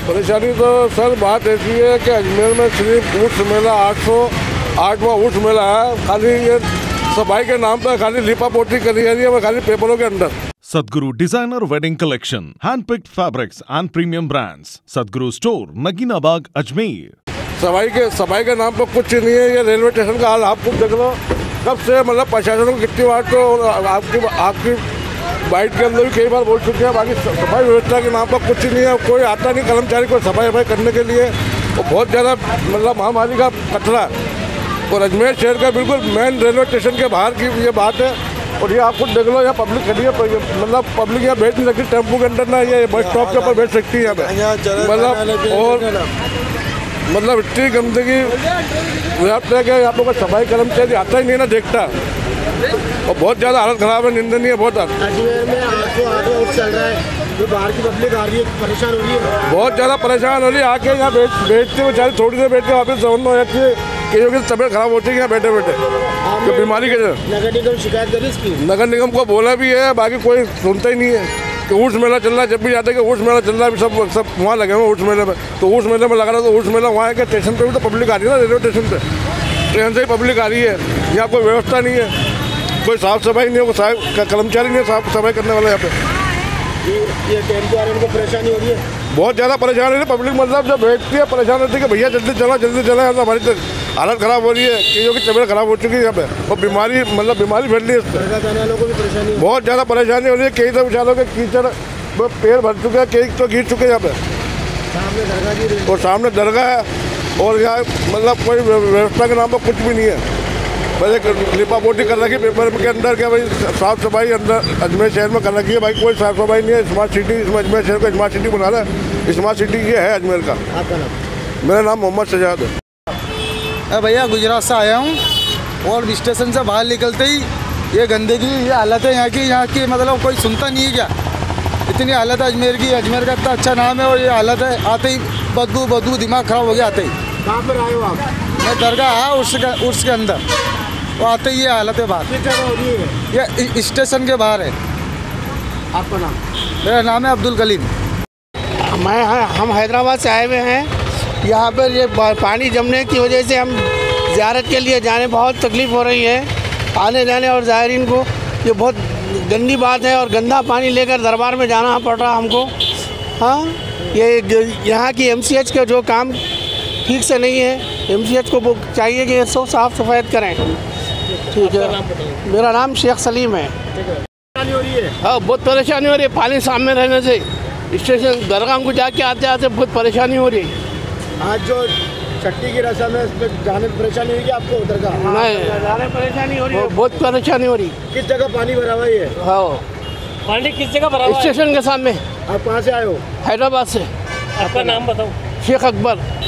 परेशानी तो सर बात ऐसी है कि अजमेर में सिर्फ उर्स मेला 808वां उर्स मेला है। खाली ये सफाई के नाम पर खाली लिपा पोती करी जा रही है, खाली पेपरों के अंदर। Sadhguru Designer Wedding Collection, hand-picked fabrics and premium brands. Sadhguru Store, Nagina Bagh, Ajmer. सफाई के नाम पर कुछ नहीं है। ये रेलवे स्टेशन का हाल आप खुद देख लो, कब से मतलब प्रशासन को कितनी बार तो आपकी बाइट के अंदर भी कई बार बोल चुके हैं। बाकी सफाई व्यवस्था के नाम पर कुछ नहीं है, कोई आता नहीं कर्मचारी को सफाई करने के लिए। और बहुत ज़्यादा मतलब महामारी का खतरा। और अजमेर शहर का बिल्कुल मेन रेलवे स्टेशन के बाहर की ये बात है। और ये आप खुद देख लो, यहाँ पब्लिक खड़ी है, मतलब पब्लिक यहाँ बैठ नहीं सकती टेम्पो के अंदर ना, ये बस स्टॉप के ऊपर बैठ सकती है यहाँ पे। मतलब इतनी गंदगी व्याप्त है कि आप लोग का सफाई कर्मचारी आता ही नहीं ना, देखता। और बहुत ज़्यादा हालत खराब है, निंदनीय है बहुत। अजमेर में 808 चल रहा है, जो बाहर की पब्लिक आ रही है परेशान हो रही है, बहुत ज़्यादा परेशान हो रही है। आके यहाँ बैठते बेचारे थोड़ी देर बैठ के वापस जवन हो जाती है, कईयों की तबीयत खराब होती है यहाँ बैठे बैठे तो बीमारी के। नगर निगम शिकायत करी इसकी? नगर निगम को बोला भी है, बाकी कोई सुनता ही नहीं है। कि उर्स मेला चल रहा है, जब भी जाते हैं कि उर्स मेला चल रहा है, सब वहाँ लगे हुए उर्स मेले में। तो उर्स मेले में लगा रहा तो उर्स मेला वहाँ है कि स्टेशन पे भी तो पब्लिक आ रही है ना, रेलवे स्टेशन पे ट्रेन से ही पब्लिक आ रही है। यहाँ कोई व्यवस्था नहीं है, कोई साफ सफाई नहीं है, कोई कर्मचारी नहीं है साफ सफाई करने वाला यहाँ पे। ये टेम्पो वाले को परेशानी हो रही है, बहुत ज़्यादा परेशान हो रही है पब्लिक। मतलब जब बैठती है परेशान होती है कि भैया जल्दी चला यहाँ तो हमारी हालत ख़राब हो रही है, कईयों की तबीयत खराब हो चुकी है यहाँ पे। और बीमारी फैल रही है, बहुत ज़्यादा परेशानी हो रही है। कई तो बेचारों के कीचड़ पैर भर चुके हैं, कई तो गिर चुके हैं यहाँ पे। और सामने दरगाह है और यहाँ मतलब कोई व्यवस्था के नाम पर कुछ भी नहीं है। बस एक लिपा पोती कर रखी पेपर के अंदर, क्या भाई साफ सफाई अंदर अजमेर शहर में कर रखी है। भाई कोई साफ सफाई नहीं है। स्मार्ट सिटी अजमेर शहर को स्मार्ट सिटी बना रहा है, स्मार्ट सिटी ये है अजमेर का। आपका नाम? मेरा नाम मोहम्मद सजाद है। भैया गुजरात से आया हूँ और स्टेशन से बाहर निकलते ही ये गंदगी, ये हालत है यहाँ की मतलब कोई सुनता नहीं है क्या? इतनी हालत है अजमेर की। अजमेर का इतना अच्छा नाम है और ये हालत है, आते ही बदबू दिमाग खराब हो गया आते ही। कहाँ पर आए हो आप? मैं दरगाह आया उर्स के अंदर, वो आते ही ये हालत है बाहर। किस जगह हो रही है? ये स्टेशन के बाहर है। आपका नाम? मेरा नाम है अब्दुल कलीम। हम हैदराबाद से आए हुए हैं। यहाँ पर ये पानी जमने की वजह से हम ज़ियारत के लिए जाने बहुत तकलीफ़ हो रही है, आने जाने। और ज़ायरीन को ये बहुत गंदी बात है और गंदा पानी लेकर दरबार में जाना पड़ रहा हमको। हाँ, ये यहाँ की MCH का जो काम ठीक से नहीं है। MCH को चाहिए कि सब साफ़ सफाई करें। ठीक है, मेरा नाम शेख सलीम है। परेशानी हो रही है? हाँ, बहुत परेशानी हो रही है। पानी सामने रहने से स्टेशन दरगाह को जाके आते आते बहुत परेशानी हो रही है। आज जो छठी की रस्म है, उस पर जाने में परेशानी हुई आपको दरगाह? नहीं, जाने परेशानी हो रही है, बहुत परेशानी हो रही है। किस जगह पानी भरा हुआ है? हाँ, पानी किस जगह भरा हुआ है? स्टेशन के सामने। आप कहाँ से आए हो? हैदराबाद से। आपका नाम बताओ। शेख अकबर।